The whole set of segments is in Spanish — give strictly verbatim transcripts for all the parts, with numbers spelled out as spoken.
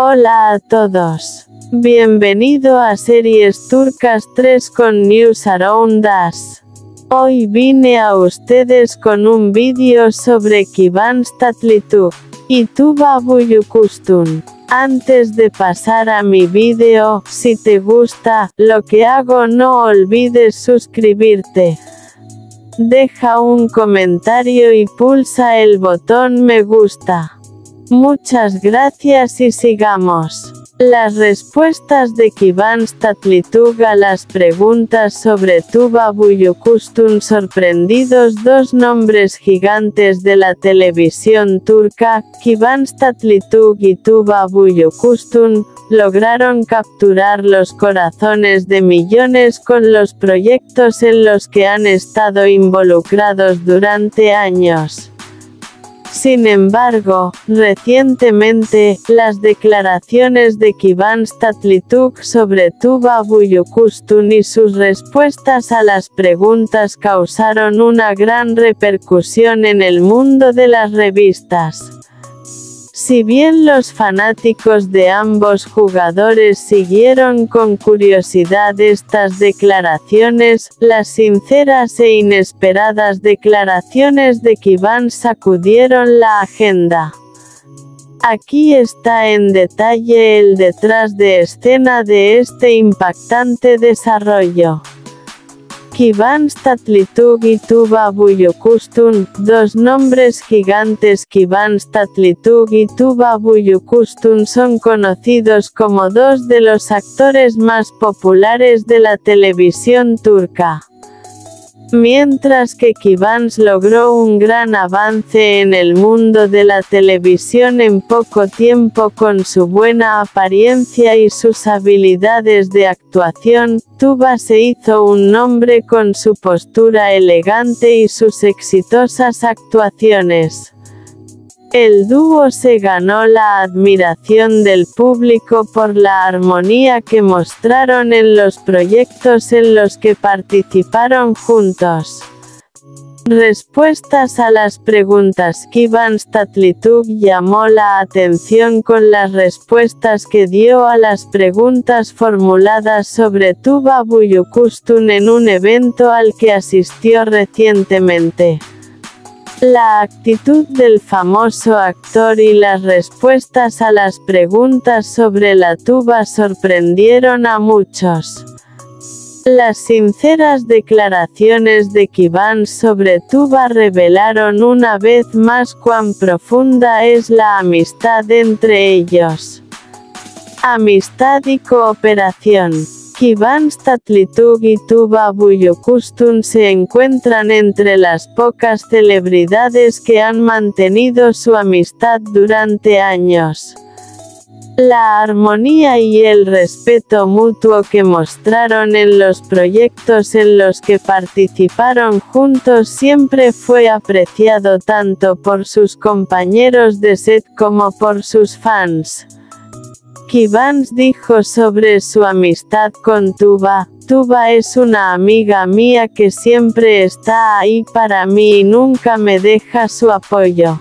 Hola a todos. Bienvenido a Series Turcas tres con News Around Us. Hoy vine a ustedes con un vídeo sobre Kıvanç Tatlıtuğ y Tuba Büyüküstün. Antes de pasar a mi vídeo, si te gusta lo que hago, no olvides suscribirte. Deja un comentario y pulsa el botón me gusta. Muchas gracias y sigamos. Las respuestas de Kıvanç Tatlıtuğ a las preguntas sobre Tuba Büyüküstün sorprendidos. Dos nombres gigantes de la televisión turca, Kıvanç Tatlıtuğ y Tuba Büyüküstün, lograron capturar los corazones de millones con los proyectos en los que han estado involucrados durante años. Sin embargo, recientemente, las declaraciones de Kıvanç Tatlıtuğ sobre Tuba Büyüküstün y sus respuestas a las preguntas causaron una gran repercusión en el mundo de las revistas. Si bien los fanáticos de ambos jugadores siguieron con curiosidad estas declaraciones, las sinceras e inesperadas declaraciones de Kıvanç sacudieron la agenda. Aquí está en detalle el detrás de escena de este impactante desarrollo. Kıvanç Tatlıtuğ y Tuba Büyüküstün, dos nombres gigantes. Kıvanç Tatlıtuğ y Tuba Büyüküstün son conocidos como dos de los actores más populares de la televisión turca. Mientras que Kıvanç logró un gran avance en el mundo de la televisión en poco tiempo con su buena apariencia y sus habilidades de actuación, Tuba se hizo un nombre con su postura elegante y sus exitosas actuaciones. El dúo se ganó la admiración del público por la armonía que mostraron en los proyectos en los que participaron juntos. Respuestas a las preguntas. Kıvanç Tatlıtuğ llamó la atención con las respuestas que dio a las preguntas formuladas sobre Tuba Büyüküstün en un evento al que asistió recientemente. La actitud del famoso actor y las respuestas a las preguntas sobre la tuba sorprendieron a muchos. Las sinceras declaraciones de Kıvanç sobre Tuba revelaron una vez más cuán profunda es la amistad entre ellos. Amistad y cooperación. Kıvanç Tatlıtuğ y Tuba Büyüküstün se encuentran entre las pocas celebridades que han mantenido su amistad durante años. La armonía y el respeto mutuo que mostraron en los proyectos en los que participaron juntos siempre fue apreciado tanto por sus compañeros de set como por sus fans. Kıvanç dijo sobre su amistad con Tuba: Tuba es una amiga mía que siempre está ahí para mí y nunca me deja su apoyo.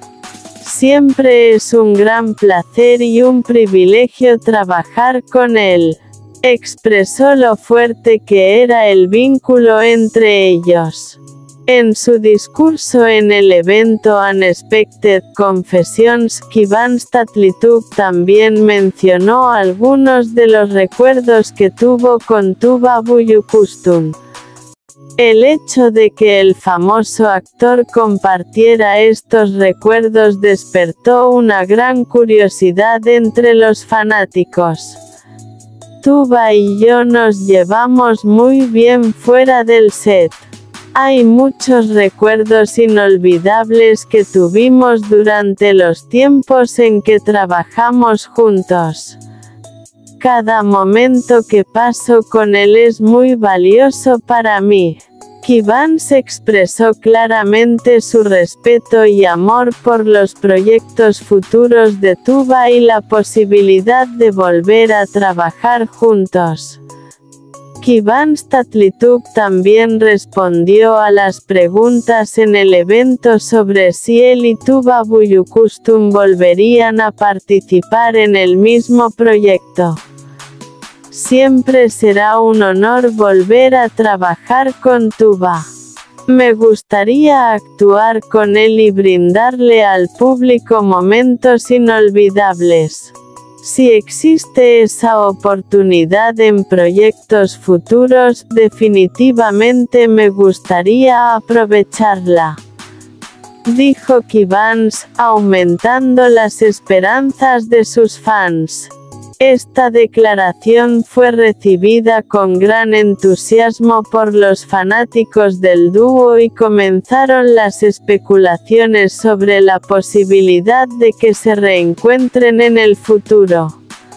Siempre es un gran placer y un privilegio trabajar con él. Expresó lo fuerte que era el vínculo entre ellos. En su discurso en el evento Unexpected Confessions, Kıvanç Tatlıtuğ también mencionó algunos de los recuerdos que tuvo con Tuba Büyüküstün. El hecho de que el famoso actor compartiera estos recuerdos despertó una gran curiosidad entre los fanáticos. Tuba y yo nos llevamos muy bien fuera del set. Hay muchos recuerdos inolvidables que tuvimos durante los tiempos en que trabajamos juntos. Cada momento que paso con él es muy valioso para mí. Kıvanç expresó claramente su respeto y amor por los proyectos futuros de Tuba y la posibilidad de volver a trabajar juntos. Kiván Statlituk también respondió a las preguntas en el evento sobre si él y Tuba Büyüküstün volverían a participar en el mismo proyecto. Siempre será un honor volver a trabajar con Tuba. Me gustaría actuar con él y brindarle al público momentos inolvidables. Si existe esa oportunidad en proyectos futuros, definitivamente me gustaría aprovecharla, dijo Kivans, aumentando las esperanzas de sus fans. Esta declaración fue recibida con gran entusiasmo por los fanáticos del dúo y comenzaron las especulaciones sobre la posibilidad de que se reencuentren en el futuro.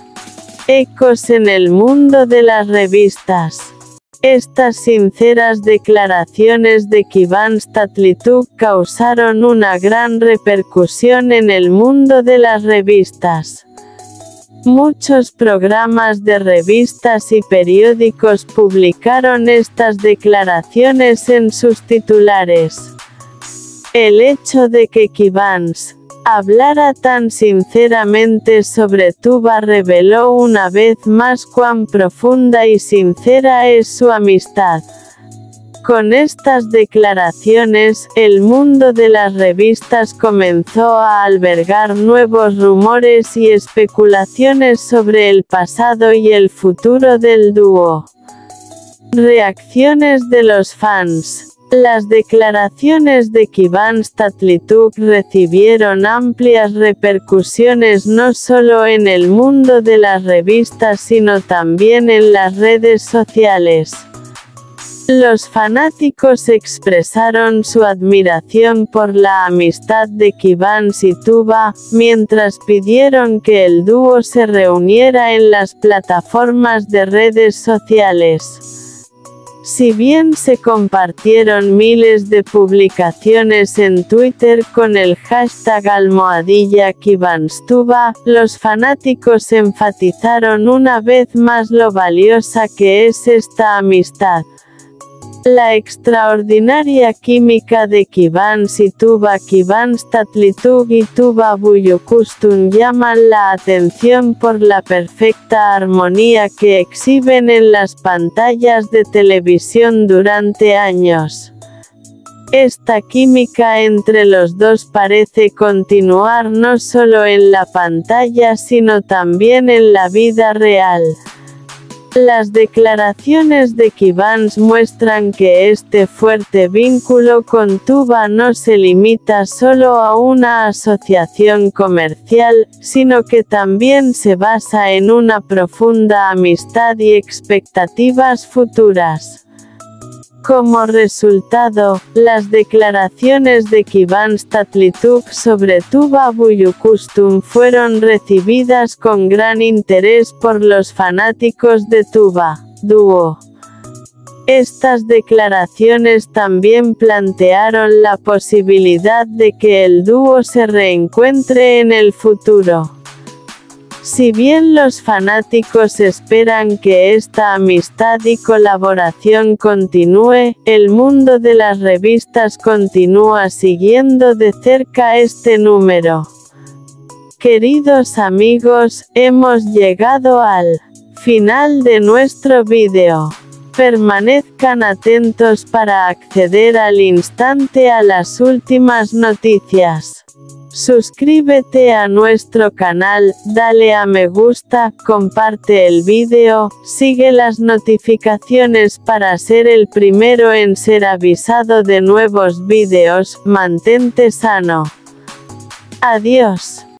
Ecos en el mundo de las revistas. Estas sinceras declaraciones de Kiván Statlituk causaron una gran repercusión en el mundo de las revistas. Muchos programas de revistas y periódicos publicaron estas declaraciones en sus titulares. El hecho de que Kivans hablara tan sinceramente sobre Tuba reveló una vez más cuán profunda y sincera es su amistad. Con estas declaraciones, el mundo de las revistas comenzó a albergar nuevos rumores y especulaciones sobre el pasado y el futuro del dúo. Reacciones de los fans. Las declaraciones de Kiván Statlituk recibieron amplias repercusiones no solo en el mundo de las revistas sino también en las redes sociales. Los fanáticos expresaron su admiración por la amistad de Kivans y Tuba, mientras pidieron que el dúo se reuniera en las plataformas de redes sociales. Si bien se compartieron miles de publicaciones en Twitter con el hashtag almohadilla KivansTuba, los fanáticos enfatizaron una vez más lo valiosa que es esta amistad. La extraordinaria química de Kivans y Tuba. Kiván Statlituk y Tuba Büyüküstün llaman la atención por la perfecta armonía que exhiben en las pantallas de televisión durante años. Esta química entre los dos parece continuar no solo en la pantalla sino también en la vida real. Las declaraciones de Kivans muestran que este fuerte vínculo con Tuba no se limita solo a una asociación comercial, sino que también se basa en una profunda amistad y expectativas futuras. Como resultado, las declaraciones de Kiván Statlituk sobre Tuba Büyüküstün fueron recibidas con gran interés por los fanáticos de Tuba, dúo. Estas declaraciones también plantearon la posibilidad de que el dúo se reencuentre en el futuro. Si bien los fanáticos esperan que esta amistad y colaboración continúe, el mundo de las revistas continúa siguiendo de cerca este número. Queridos amigos, hemos llegado al final de nuestro vídeo. Permanezcan atentos para acceder al instante a las últimas noticias. Suscríbete a nuestro canal, dale a me gusta, comparte el vídeo, sigue las notificaciones para ser el primero en ser avisado de nuevos vídeos, mantente sano. Adiós.